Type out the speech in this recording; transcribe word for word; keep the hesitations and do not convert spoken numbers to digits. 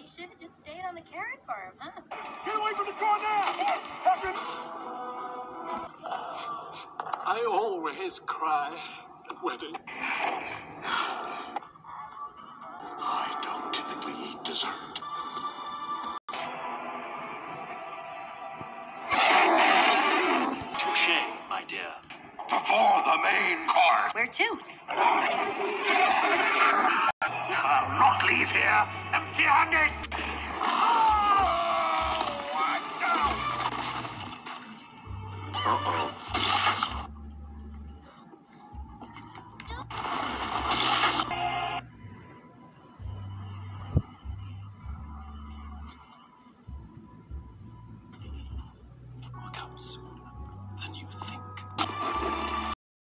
you should have just stayed on the carrot farm, huh? Get away from the car now! I always cry at weddings. I don't typically eat dessert. Touché, my dear. Before the main course. Where to? I'll not leave here empty-handed. Oh, uh-oh.